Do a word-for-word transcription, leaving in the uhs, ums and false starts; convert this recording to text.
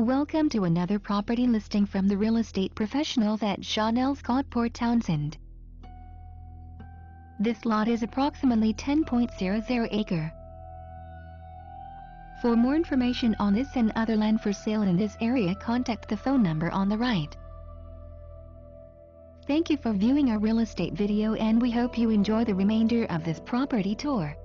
Welcome to another property listing from the real estate professionals at Chanel Scott Port Townsend. This lot is approximately ten point zero zero acre. For more information on this and other land for sale in this area, contact the phone number on the right. Thank you for viewing our real estate video, and we hope you enjoy the remainder of this property tour.